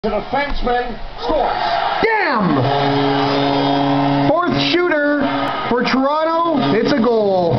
The defenseman scores. Damn! Fourth shooter for Toronto. It's a goal.